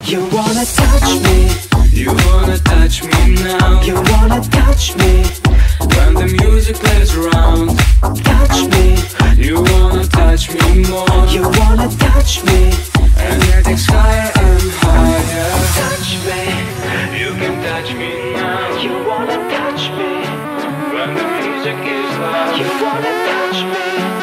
You wanna touch me. You wanna touch me now. You wanna touch me. When the music plays around, Touch me. you wanna touch me more. You wanna touch me. And it takes higher and higher. Touch me. You can touch me now. You wanna touch me. When the music is loud, You wanna touch me.